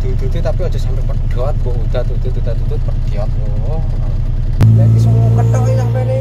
tutut tapi aja sampai pedot, kok udah tutut pedot. Oh. Lagi semua ketok sampai nih.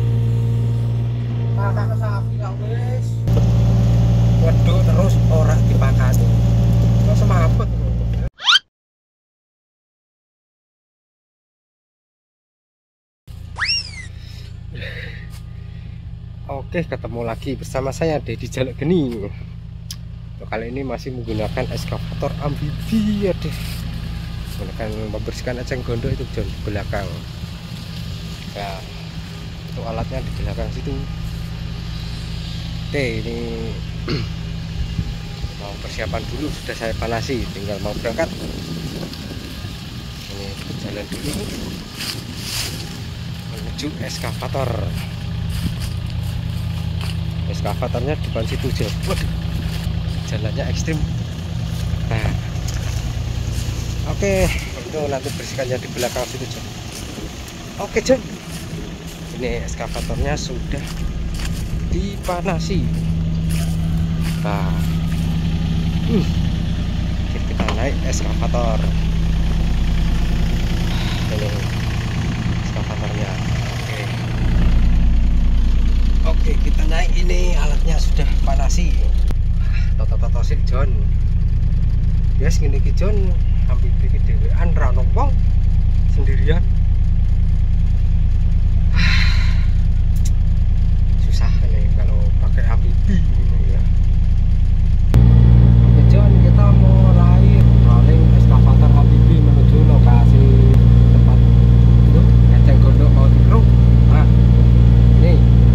Pakan sapi yang wis. Wedok terus ora dipakani. Kok semaput. Oke, ketemu lagi bersama saya Dedi Jaluk Geni. Kali ini masih menggunakan eskavator amfibi ya deh. Menggunakan membersihkan eceng gondok itu di belakang. Nah, itu alatnya di belakang situ. Oke, ini mau persiapan dulu, sudah saya panasi, tinggal mau berangkat. Ini jalan dulu menuju eskavator. Eskavatornya depan situ aja. Waduh, jalannya ekstrim. Nah, oke, itu nanti bersihkannya di belakang situ aja. Oke John, ini eskavatornya sudah dipanasi. Nah, kita naik eskavator. Ini eskavatornya. Oke, kita naik. Ini alatnya sudah panasi. Toto sih John. Bias gini ki John, hampir bikin dewean rano wong sendirian. Susah nih kalau pakai amfibi ini ya. Oke John, kita mulai rolling eskavator amfibi menuju lokasi tempat itu eceng gondok mau dikeruk. Nah, ini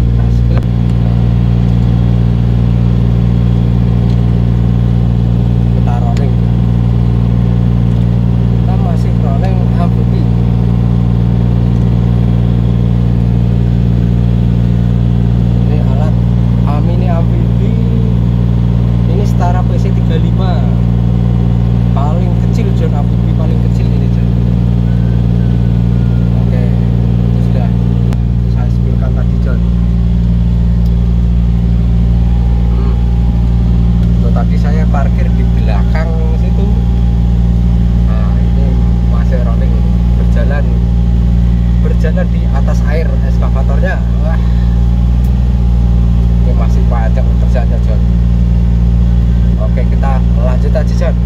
parkir di belakang situ. Nah, ini masih rolling, berjalan di atas air eskavatornya. Wah, ini masih panjang kerjanya John. Oke, kita lanjut aja John.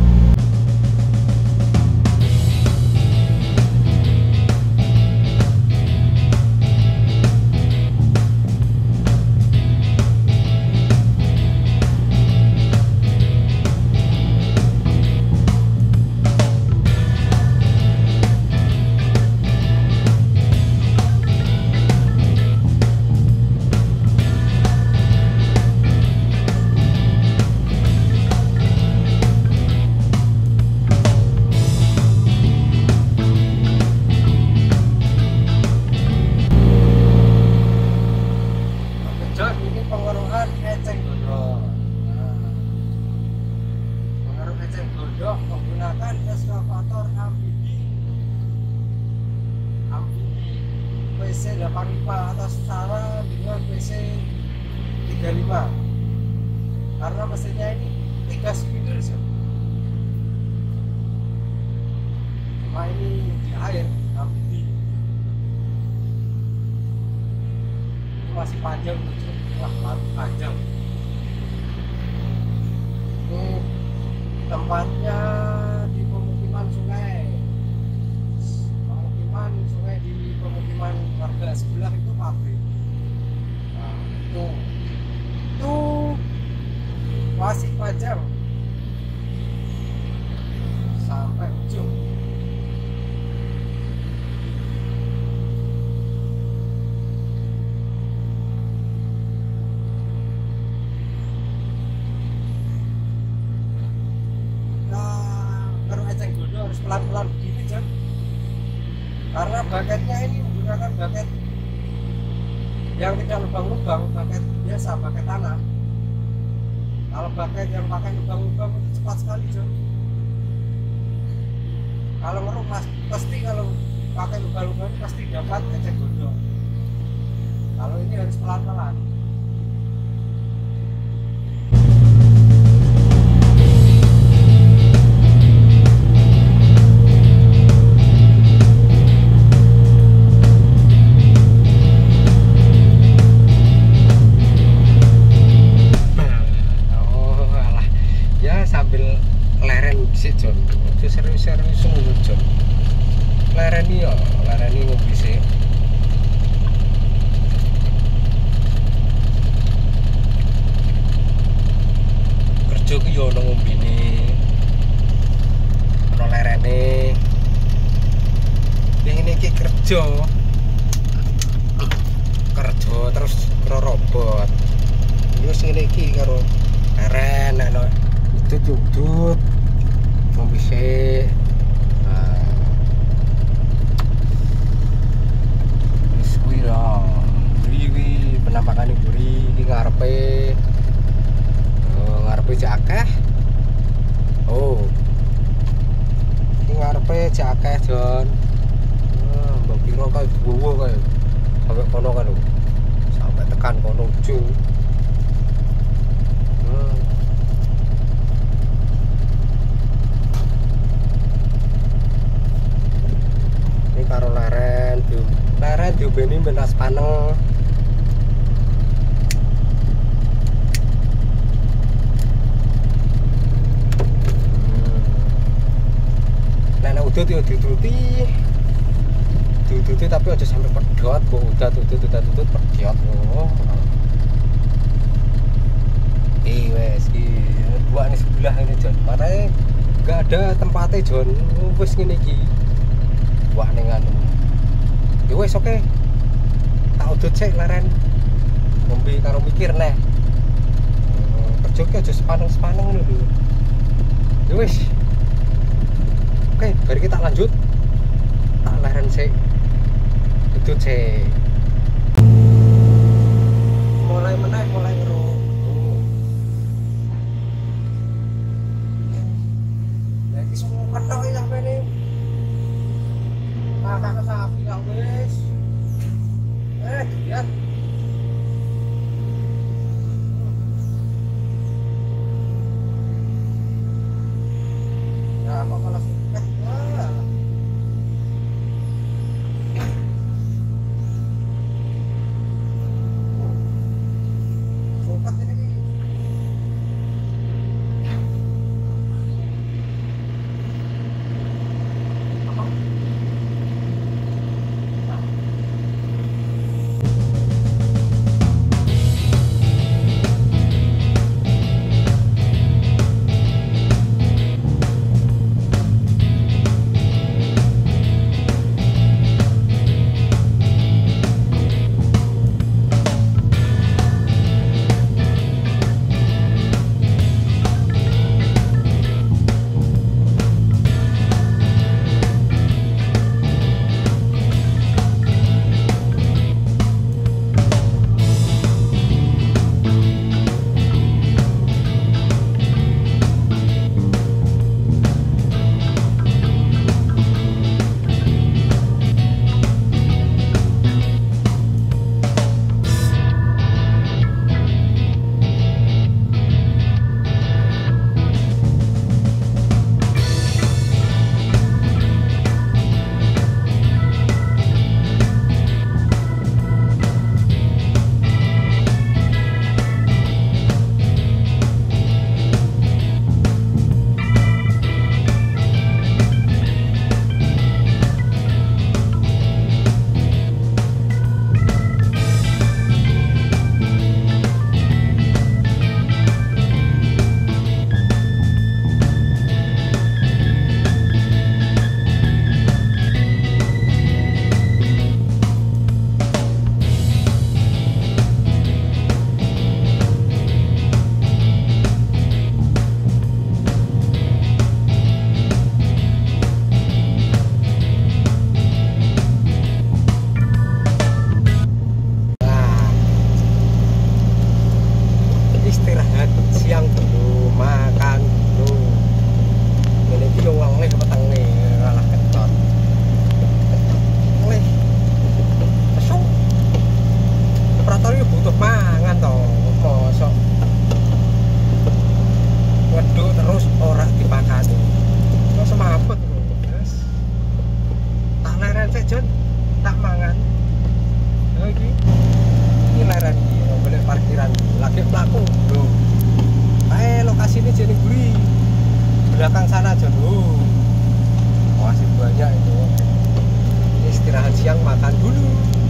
Menggunakan eskavator amfibi PC 85 atas utara dengan PC 35, karena mesinnya ini 3 speeder cuma ini di air amfibi. Ini masih panjang tuh, wah panjang. Ini tempatnya di pemukiman sungai, di pemukiman warga sebelah itu pabrik. Nah, itu masih panjang sampai ujung. Harus pelan-pelan begini John, karena baketnya ini menggunakan baket yang tidak lubang-lubang, baket biasa, baket tanah. Kalau baket yang pakai lubang-lubang itu cepat sekali John. Kalau ngeruk pasti, kalau pakai lubang-lubang pasti dapat eceng gondok. Kalau ini harus pelan-pelan. sih Jon, aja serius-serius ngono Jon. Lereni ya, lereni ngombe sih. Kerja ki yo ono ngombene. Ono lerene. Ngene iki kerja. Kerja terus karo robot. Yo sing ngene iki karo leren nek udut ngombe sik. Penampakan buri di ngarepe cek akeh. Oh, di ngarepe cek akeh Jon. Mbok kira kae duwo kae sampai kono kan lho, sampai tekan kono ujung. Ini karo leren diobeni benas paneng. Udut yo dituti tapi aja sampai pedot, kok udah udut pedot. Oh. Wes iki buat ini sebelah ini Jon. Makanya enggak ada tempatnya Jon. Wes ngene iki. Wah ning anu. Ya wes oke. Tak udut sik leren. Ngombe karo mikir neh. Kerja ki aja sepaneng-sepaneng ngono lho. Ya wes. Oke, mari kita lanjut. Tak leren sih. Itu sih. Mulai ngeru. Lagi semua ketok ya sampai ini. Kakak sapi ya wes. Lihat. Ya, apa kalau belakang sana John. Masih banyak itu. Ini istirahat siang, makan dulu.